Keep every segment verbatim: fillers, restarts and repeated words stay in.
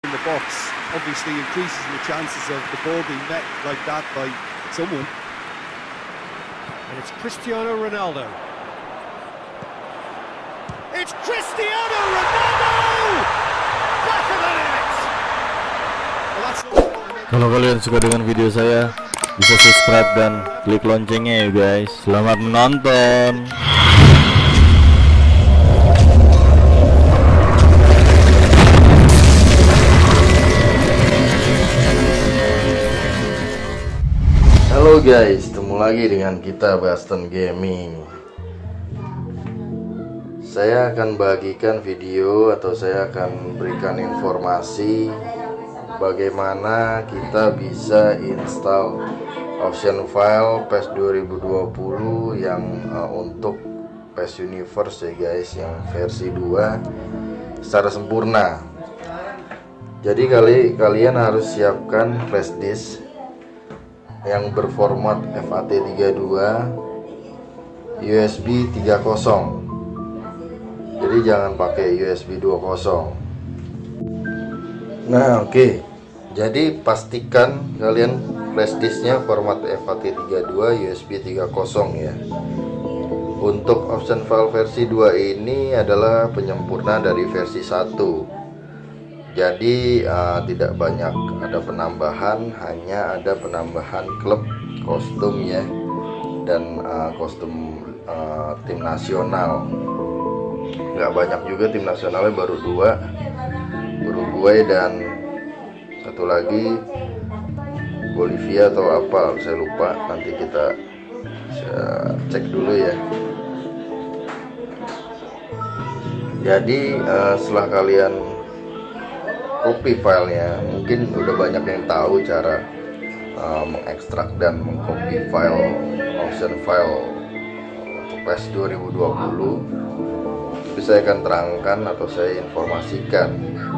in the box obviously increases the chances of the ball being met like that by someone. And it's Cristiano Ronaldo. It's Cristiano Ronaldo! Back of the net! Well, that's Kalau kalian suka dengan video saya, bisa subscribe dan klik loncengnya ya guys. Selamat menonton. Halo guys, ketemu lagi dengan kita Baston Gaming. Saya akan bagikan video atau saya akan berikan informasi bagaimana kita bisa install option file P E S dua ribu dua puluh yang uh, untuk P E S Universe ya guys, yang versi dua secara sempurna. Jadi kali kalian harus siapkan flash disk yang berformat F A T tiga puluh dua U S B tiga puluh. Jadi jangan pakai U S B dua puluh. Nah, oke. Okay. Jadi pastikan kalian flash disknya format F A T tiga puluh dua U S B tiga puluh ya. Untuk option file versi dua ini adalah penyempurna dari versi satu. Jadi uh, tidak banyak ada penambahan, hanya ada penambahan klub, kostum ya, dan uh, kostum uh, tim nasional. Nggak banyak juga, tim nasionalnya baru dua, Uruguay dan satu lagi Bolivia atau apa, saya lupa. Nanti kita bisa cek dulu ya. Jadi uh, setelah kalian copy filenya, mungkin udah banyak yang tahu cara uh, mengekstrak dan mengcopy file option file untuk P E S dua ribu dua puluh. Tapi saya akan terangkan atau saya informasikan.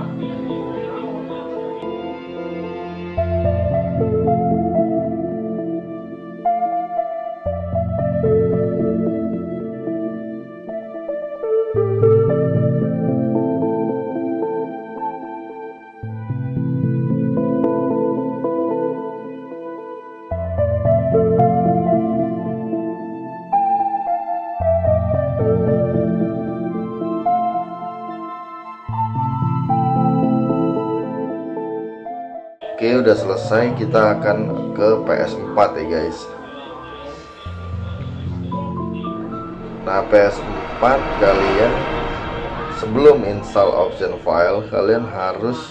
Oke, udah selesai, kita akan ke P S empat ya guys. Nah, P S empat kalian sebelum install option file, kalian harus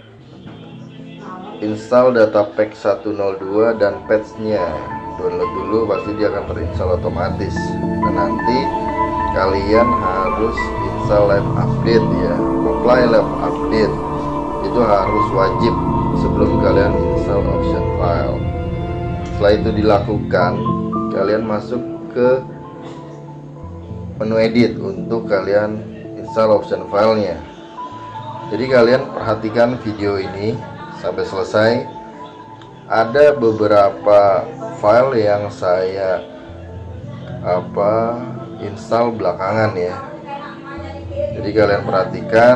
install data pack seratus dua dan patch-nya. Download dulu, pasti dia akan terinstall otomatis. Dan nanti kalian harus install live update ya, apply live update. Itu harus wajib sebelum kalian install option file. Setelah itu dilakukan, kalian masuk ke menu edit untuk kalian install option filenya. Jadi kalian perhatikan video ini sampai selesai. Ada beberapa file yang saya apa install belakangan ya. Jadi kalian perhatikan.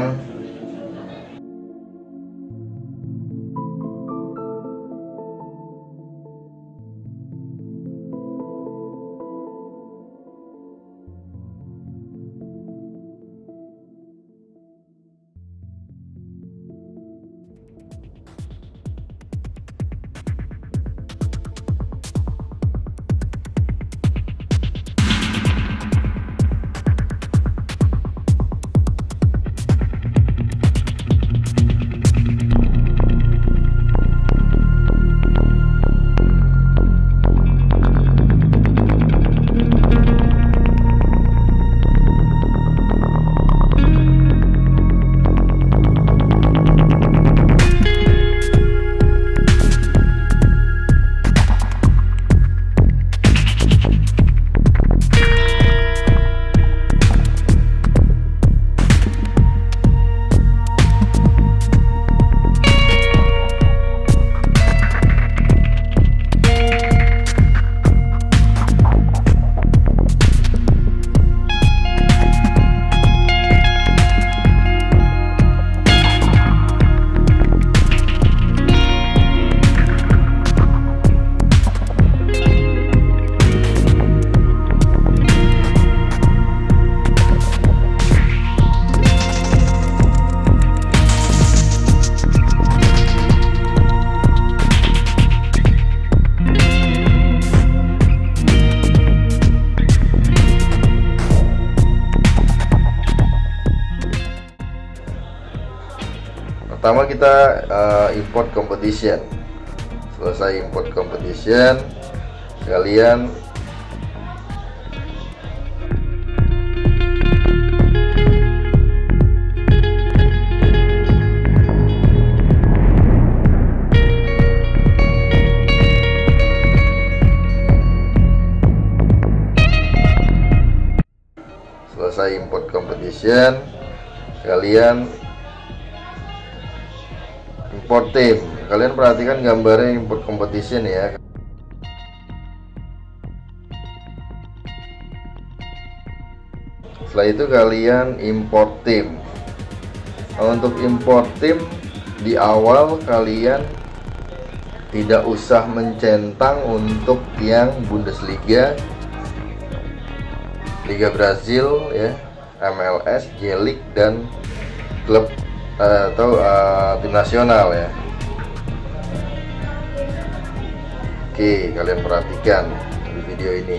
Pertama kita uh, import competition. Selesai import competition, kalian selesai import competition, kalian import team. Kalian perhatikan gambarnya import competition ya. Setelah itu kalian import team. Nah, untuk import team di awal kalian tidak usah mencentang untuk yang Bundesliga, Liga Brazil ya, M L S, J-League dan klub uh, atau uh, tim nasional ya. Oke, kalian perhatikan di video ini.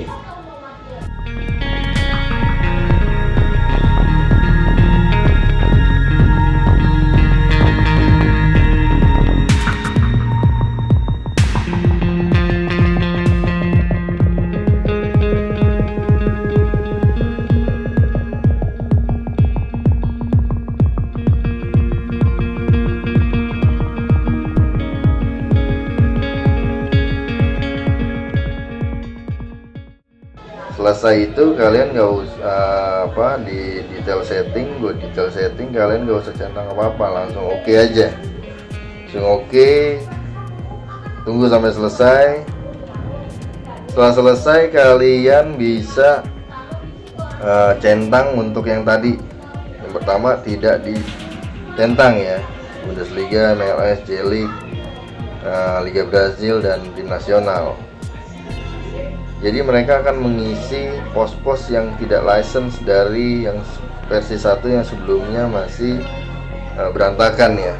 Selesai itu kalian nggak usah uh, apa di detail setting, gue detail setting kalian nggak usah centang apa apa, langsung oke okay aja, langsung oke okay. Tunggu sampai selesai. Setelah selesai kalian bisa uh, centang untuk yang tadi. Yang pertama tidak dicentang ya, Bundesliga, M L S, J-League, uh, Liga Brazil dan tim nasional. Jadi mereka akan mengisi pos-pos yang tidak license dari yang versi satu yang sebelumnya masih uh, berantakan ya.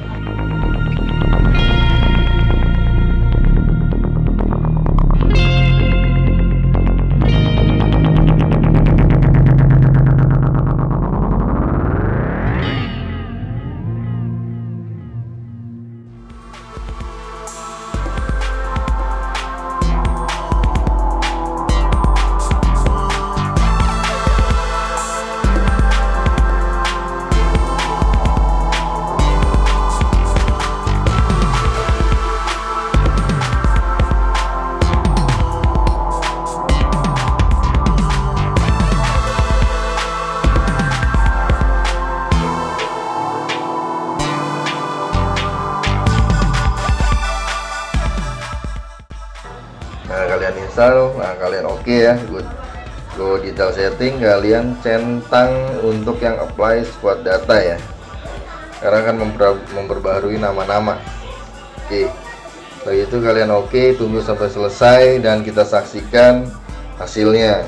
Nah, kalian install, nah kalian oke okay ya, good. Go detail setting, kalian centang untuk yang apply squad data ya, karena akan memperbaharui nama-nama. Oke, okay. Setelah itu kalian oke, okay, tunggu sampai selesai dan kita saksikan hasilnya.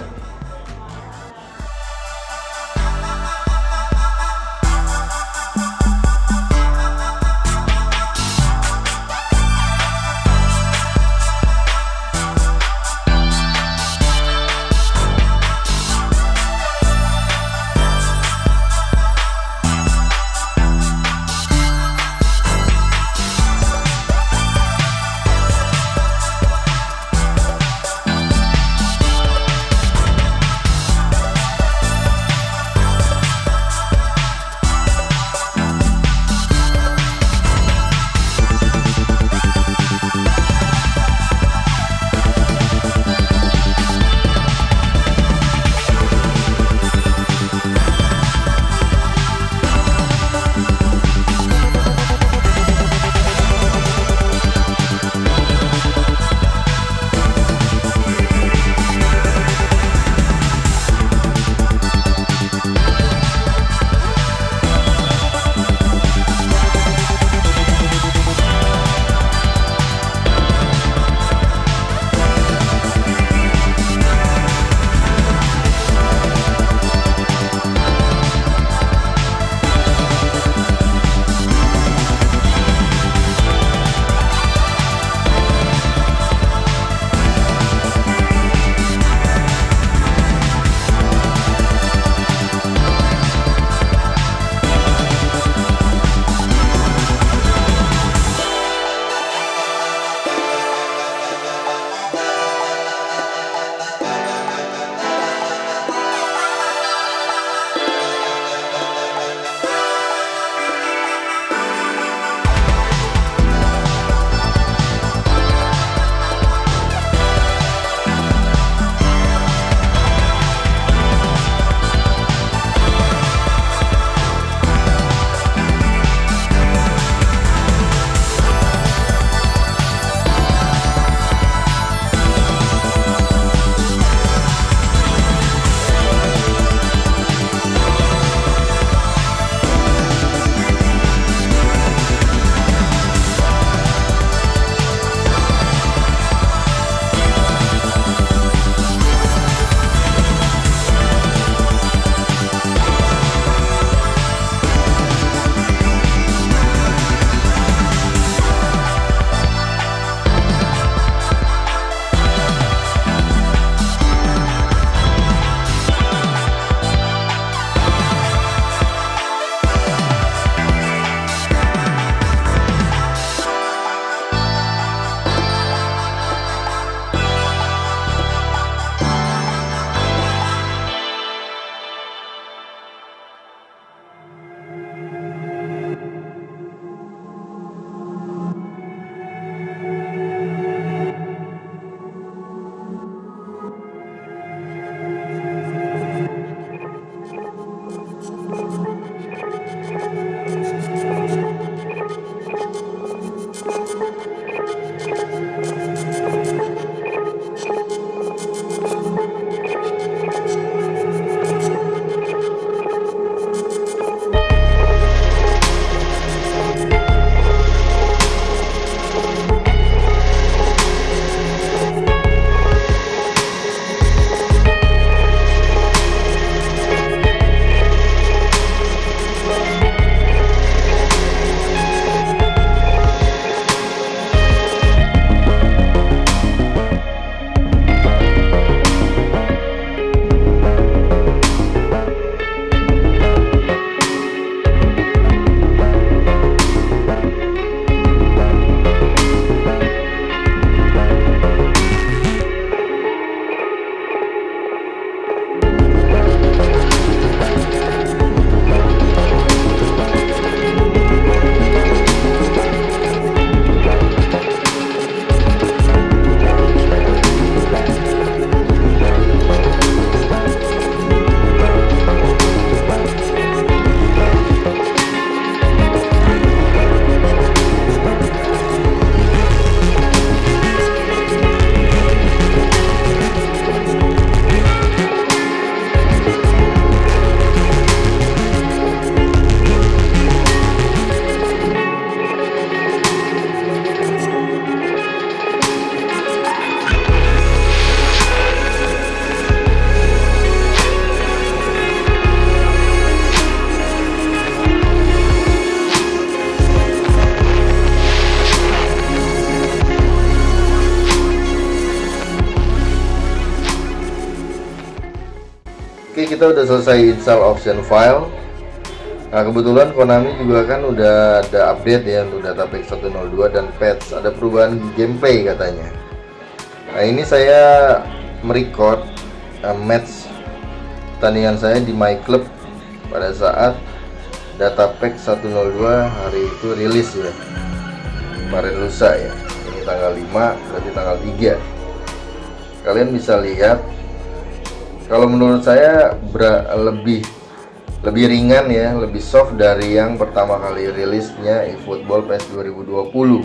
kita udah selesai install option file. Nah, kebetulan Konami juga kan udah ada update ya untuk Datapack seratus dua dan patch, ada perubahan gameplay katanya. Nah, ini saya merecord uh, match pertandingan saya di My Club pada saat Datapack seratus dua hari itu rilis ya, kemarin lusa ya. Ini tanggal lima, berarti tanggal tiga. Kalian bisa lihat, kalau menurut saya lebih lebih ringan ya, lebih soft dari yang pertama kali rilisnya eFootball PES dua ribu dua puluh.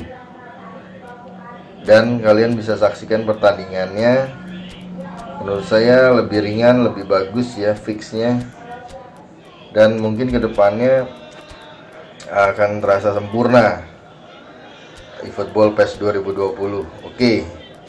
Dan kalian bisa saksikan pertandingannya. Menurut saya lebih ringan, lebih bagus ya fixnya. Dan mungkin kedepannya akan terasa sempurna eFootball PES dua ribu dua puluh. Oke.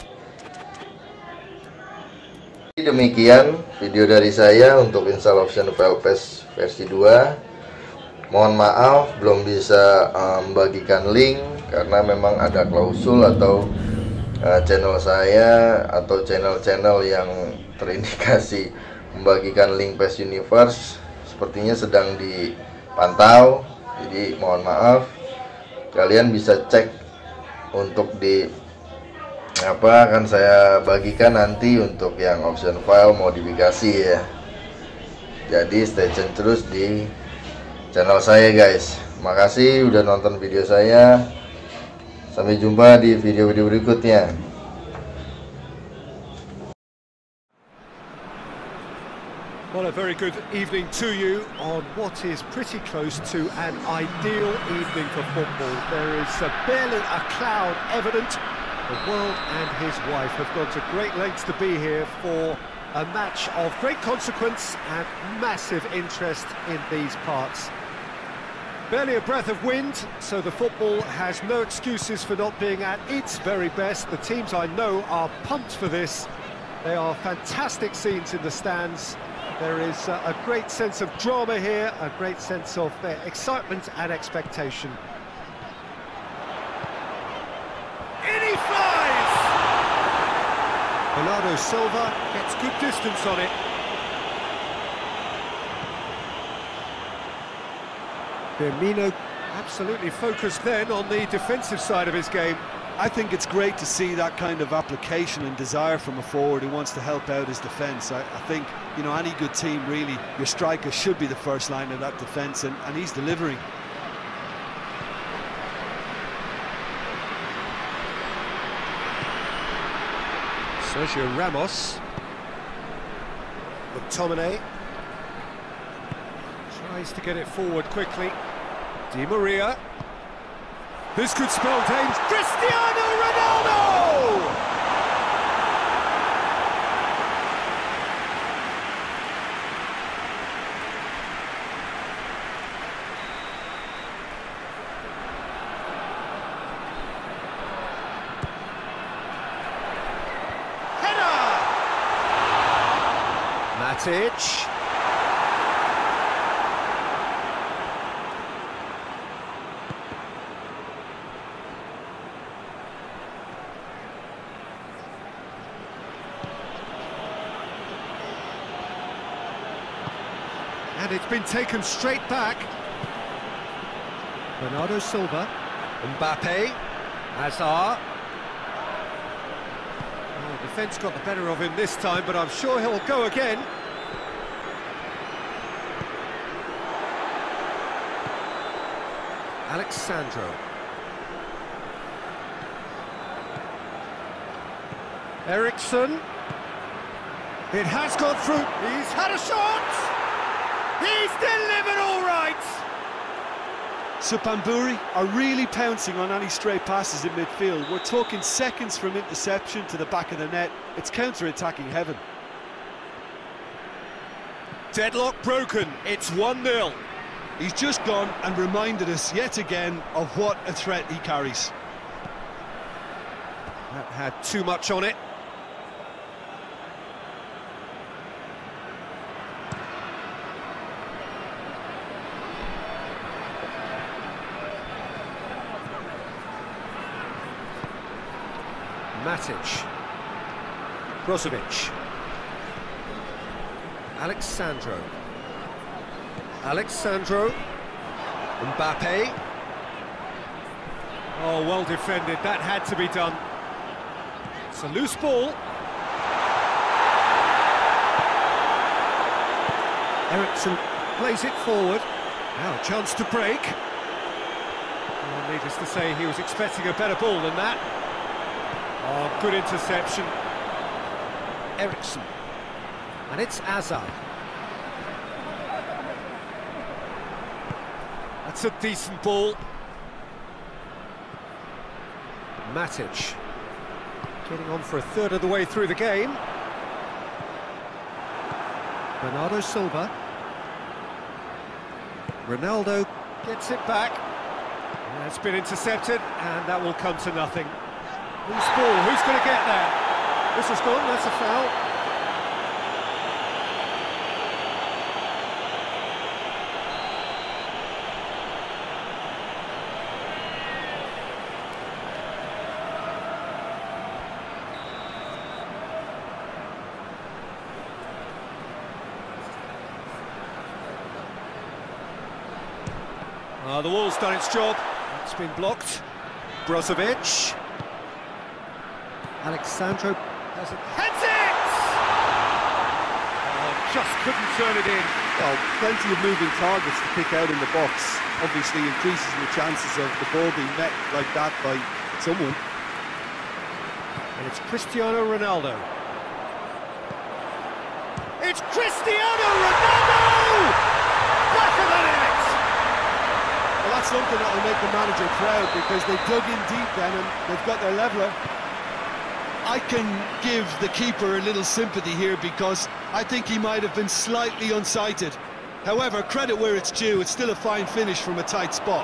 Demikian video dari saya untuk install option file PES versi dua. Mohon maaf belum bisa membagikan um, link karena memang ada klausul atau uh, channel saya atau channel-channel yang terindikasi membagikan link PES Universe sepertinya sedang dipantau. Jadi mohon maaf, kalian bisa cek untuk di apa akan saya bagikan nanti untuk yang option file modifikasi ya. Jadi stay tune terus di channel saya guys. Makasih udah nonton video saya. Sampai jumpa di video-video berikutnya. Well, a very good evening to you on what is pretty close to an ideal evening for football. There is uh, barely a cloud evident. The world and his wife have gone to great lengths to be here for a match of great consequence and massive interest in these parts. Barely a breath of wind, so the football has no excuses for not being at its very best. The teams I know are pumped for this. They are fantastic scenes in the stands. There is uh, a great sense of drama here, a great sense of uh, excitement and expectation. In he flies! Bernardo Silva gets good distance on it. Firmino absolutely focused then on the defensive side of his game. I think it's great to see that kind of application and desire from a forward who wants to help out his defence. I, I think, you know, any good team really, your striker should be the first line of that defence, and, and he's delivering. Sergio Ramos. McTominay tries to get it forward quickly. Di Maria. This could spell danger. Cristiano Ronaldo! Header! Matic. And it's been taken straight back. Bernardo Silva. Mbappe. Hazard. Oh, defence got the better of him this time, but I'm sure he'll go again. Alexandro. Ericsson. It has gone through. He's had a shot! He's delivered all right! Supamburi are really pouncing on any stray passes in midfield. We're talking seconds from interception to the back of the net. It's counter-attacking heaven. Deadlock broken. It's one nil. He's just gone and reminded us yet again of what a threat he carries. That had too much on it. Matic. Brozovic. Alex Sandro. Alex Sandro. Mbappe. Oh, well defended. That had to be done. It's a loose ball. Ericsson plays it forward. Now a chance to break. Well, needless to say, he was expecting a better ball than that. Oh, good interception. Ericsson. And it's Azar. That's a decent ball. Matic. Getting on for a third of the way through the game. Bernardo Silva. Ronaldo gets it back. And it's been intercepted, and that will come to nothing. Loose ball, who's going to get there? This has gone, that's a foul. Uh, the wall's done its job. It's been blocked. Brozovic. Alexandro has it. Heads it! Oh, just couldn't turn it in. Well, plenty of moving targets to pick out in the box. Obviously increases the chances of the ball being met like that by someone. And it's Cristiano Ronaldo. It's Cristiano Ronaldo! Back of the net! Well, that's something that will make the manager proud, because they dug in deep then and they've got their leveller. I can give the keeper a little sympathy here, because I think he might have been slightly unsighted. However, credit where it's due, it's still a fine finish from a tight spot.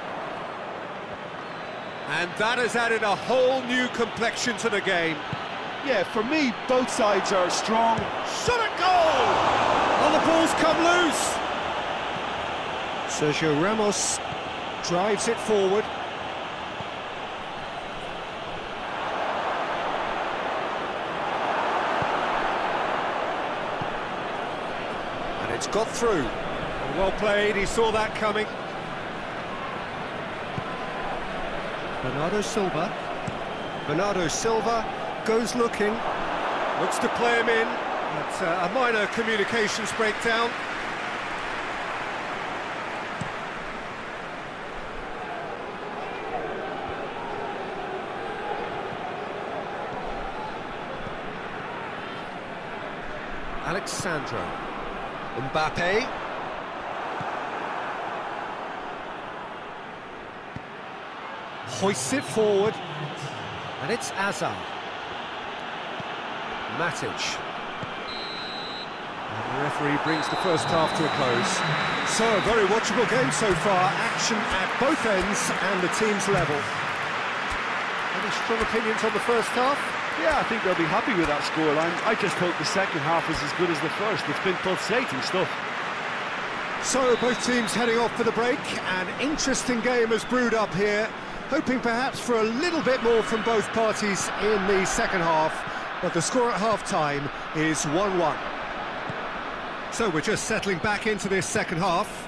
And that has added a whole new complexion to the game. Yeah, for me, both sides are strong. Shot at goal! And the ball's come loose. Sergio Ramos drives it forward. And it's got through. Well played, he saw that coming. Bernardo Silva. Bernardo Silva goes looking. Looks to play him in. But uh, a minor communications breakdown. Alexandro. Mbappe. Hoists it forward. And it's Azar. Matic. And the referee brings the first half to a close. So, a very watchable game so far. Action at both ends and the team's level. Any strong opinions on the first half? Yeah, I think they'll be happy with that scoreline. I just hope the second half is as good as the first. It's been pulsating stuff. So, both teams heading off for the break. An interesting game has brewed up here. Hoping perhaps for a little bit more from both parties in the second half. But the score at half-time is one one. So, we're just settling back into this second half.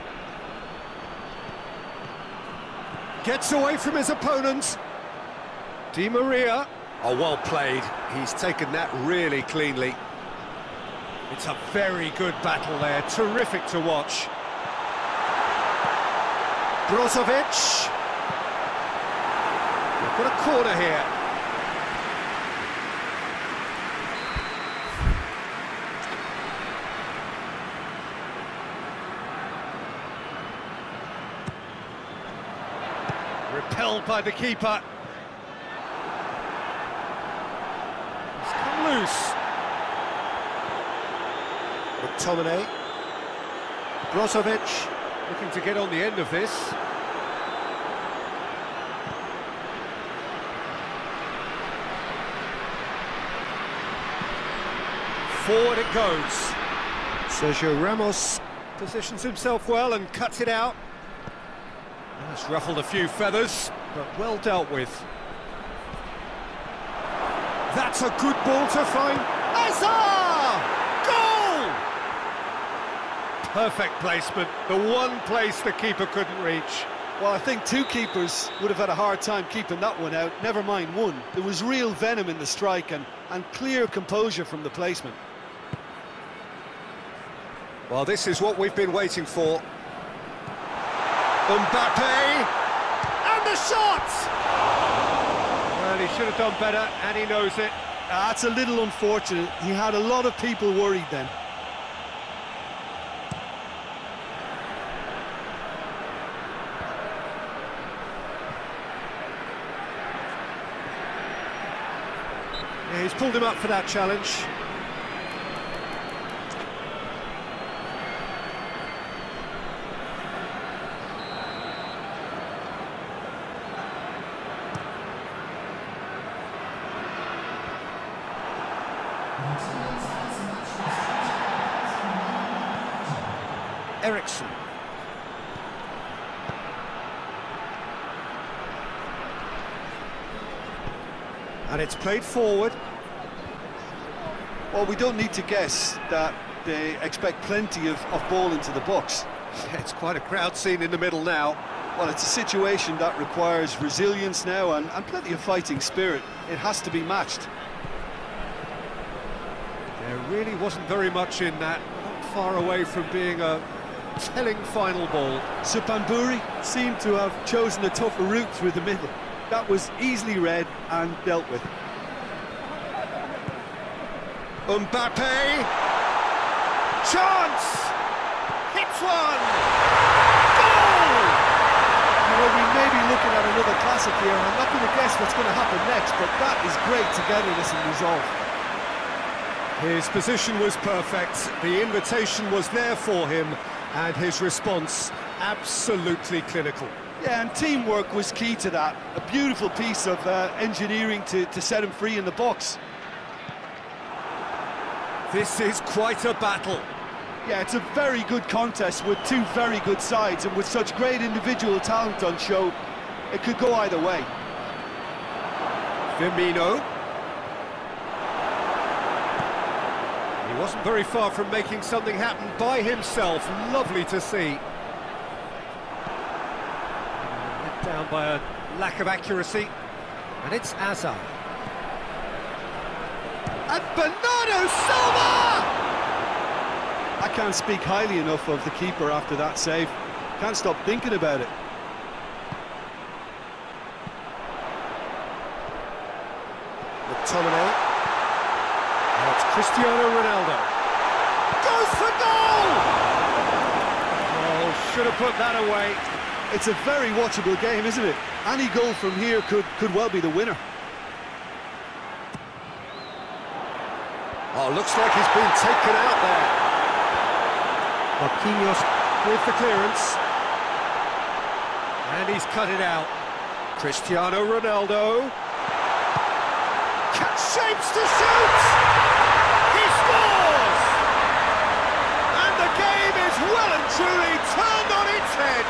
Gets away from his opponent. Di Maria. Oh, well played. He's taken that really cleanly. It's a very good battle there. Terrific to watch. Brozovic. We've got a corner here. Repelled by the keeper. Loose. McTominay. Brozovic looking to get on the end of this. Forward it goes. Sergio Ramos positions himself well and cuts it out. That's ruffled a few feathers, but well dealt with. That's a good ball to find. Azar! Goal! Perfect placement, the one place the keeper couldn't reach. Well, I think two keepers would have had a hard time keeping that one out, never mind one. There was real venom in the strike and, and clear composure from the placement. Well, this is what we've been waiting for. Mbappe! And the shot! Well, he should have done better, and he knows it. Uh, that's a little unfortunate. He had a lot of people worried then. Yeah, he's pulled him up for that challenge. Eriksen. And it's played forward. Well, we don't need to guess that they expect plenty of, of ball into the box. Yeah, it's quite a crowd scene in the middle now. Well, it's a situation that requires resilience now and, and plenty of fighting spirit. It has to be matched. There really wasn't very much in that. Not far away from being a telling final ball. Supamburi seemed to have chosen a tougher route through the middle. That was easily read and dealt with. Mbappe! Chance! Hits one! Goal! You know, we may be looking at another classic here, and I'm not going to guess what's going to happen next, but that is great togetherness and resolve. His position was perfect, the invitation was there for him, and his response absolutely clinical. Yeah, and teamwork was key to that. A beautiful piece of uh, engineering to, to set him free in the box. This is quite a battle. Yeah, it's a very good contest with two very good sides, and with such great individual talent on show, it could go either way. Firmino. He wasn't very far from making something happen by himself. Lovely to see. Let down by a lack of accuracy. And it's Hazard. And Bernardo Silva! I can't speak highly enough of the keeper after that save. Can't stop thinking about it. McTominay. Now it's Cristiano Ronaldo. Goes for goal! Oh, should have put that away. It's a very watchable game, isn't it? Any goal from here could, could well be the winner. Oh, looks like he's been taken out there. Marquinhos with the clearance. And he's cut it out. Cristiano Ronaldo. Catch shapes to shoot! He scores! And the game is well and truly turned on its head.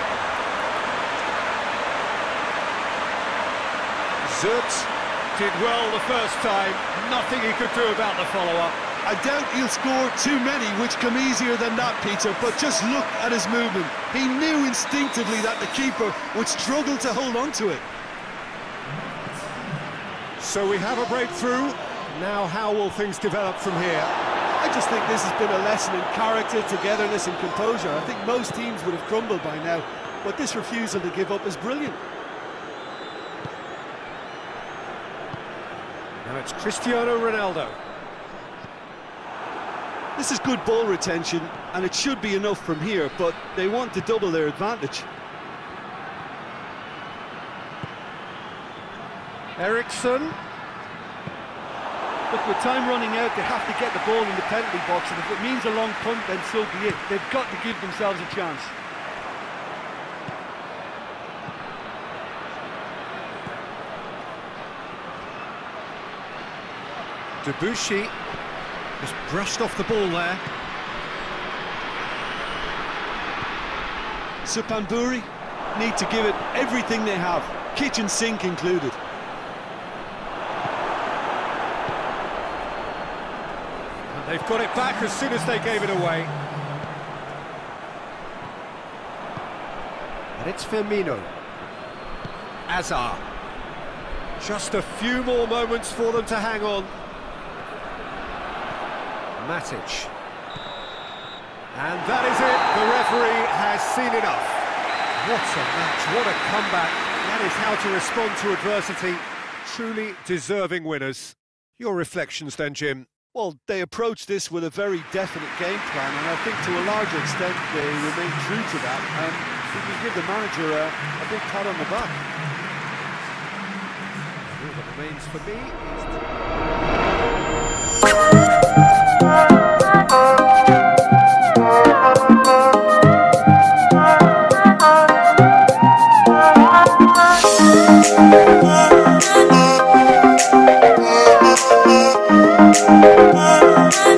Zert did well the first time, nothing he could do about the follow-up. I doubt he'll score too many which come easier than that, Peter, but just look at his movement. He knew instinctively that the keeper would struggle to hold on to it. So we have a breakthrough. Now how will things develop from here? I just think this has been a lesson in character, togetherness and composure. I think most teams would have crumbled by now, but this refusal to give up is brilliant. Now it's Cristiano Ronaldo. This is good ball retention, and it should be enough from here, but they want to double their advantage. Eriksen. Look, with time running out, they have to get the ball in the penalty box, and if it means a long punt, then so be it. They've got to give themselves a chance. Debuchy just brushed off the ball there. Supamburi need to give it everything they have, kitchen sink included. And they've got it back as soon as they gave it away. And it's Firmino. Azar. Just a few more moments for them to hang on. Matic. And that is it. The referee has seen enough. What a match, what a comeback. That is how to respond to adversity. Truly deserving winners. Your reflections then, Jim? Well, they approached this with a very definite game plan, and I think to a larger extent they remain true to that, and we can give the manager a, a big pat on the back. All that remains for me is...